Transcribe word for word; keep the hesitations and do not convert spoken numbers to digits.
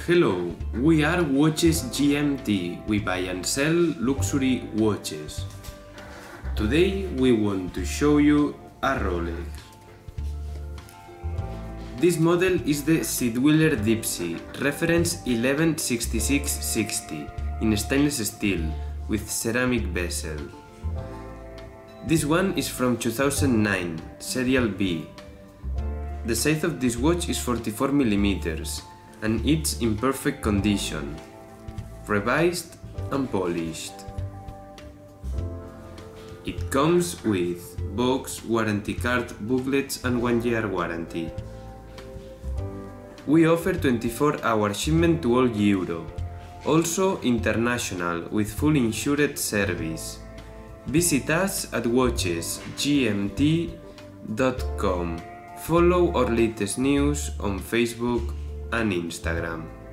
Hello, we are Watches G M T. We buy and sell luxury watches. Today we want to show you a Rolex. This model is the Sittwiller Dipsy, reference eleven sixty-six sixty, in stainless steel, with ceramic bezel. This one is from two thousand nine, Serial B. The size of this watch is forty-four millimeters, and it's in perfect condition, revised and polished. It comes with box, warranty card, booklets and one year warranty. We offer twenty-four hour shipment to all Europe, also international with full insured service. Visit us at watches G M T dot com. Follow our latest news on Facebook and Instagram.